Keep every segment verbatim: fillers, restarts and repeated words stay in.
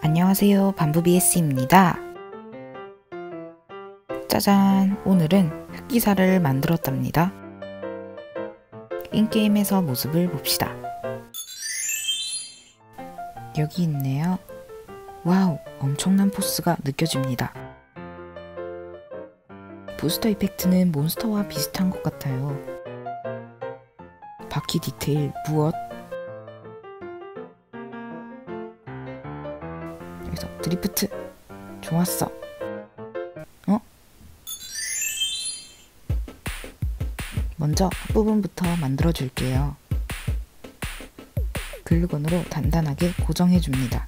안녕하세요, 밤부비에스입니다. 짜잔! 오늘은 흑기사를 만들었답니다. 인게임에서 모습을 봅시다. 여기 있네요. 와우! 엄청난 포스가 느껴집니다. 부스터 이펙트는 몬스터와 비슷한 것 같아요. 바퀴 디테일 무엇? 여기서 드리프트 좋았어. 어? 먼저 앞부분부터 만들어 줄게요. 글루건으로 단단하게 고정해 줍니다.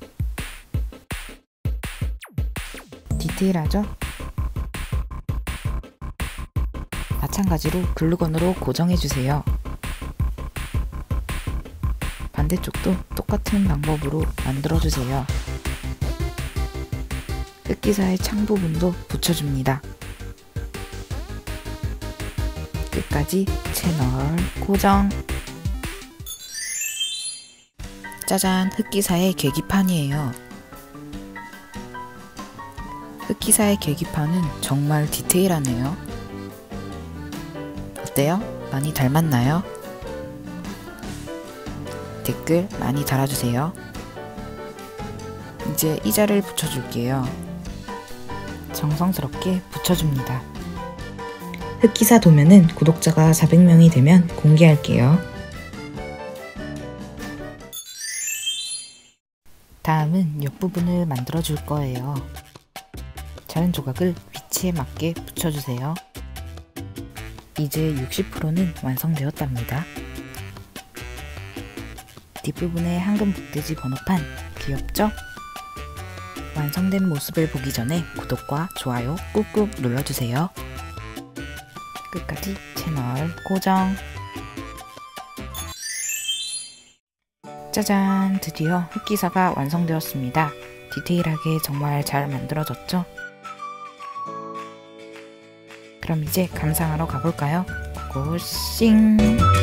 디테일하죠? 마찬가지로 글루건으로 고정해 주세요. 반대쪽도 똑같은 방법으로 만들어 주세요. 흑기사의 창 부분도 붙여줍니다. 끝까지 채널 고정. 짜잔! 흑기사의 계기판이에요. 흑기사의 계기판은 정말 디테일하네요. 어때요? 많이 닮았나요? 댓글 많이 달아주세요. 이제 이자를 붙여줄게요. 정성스럽게 붙여줍니다. 흑기사 도면은 구독자가 사백 명이 되면 공개할게요. 다음은 옆부분을 만들어 줄 거예요. 자른 조각을 위치에 맞게 붙여주세요. 이제 육십 퍼센트는 완성되었답니다. 뒷부분에 황금 목돼지 번호판 귀엽죠? 완성된 모습을 보기 전에 구독과 좋아요 꾹꾹 눌러주세요. 끝까지 채널 고정. 짜잔! 드디어 흑기사가 완성되었습니다. 디테일하게 정말 잘 만들어졌죠? 그럼 이제 감상하러 가볼까요? 고고싱!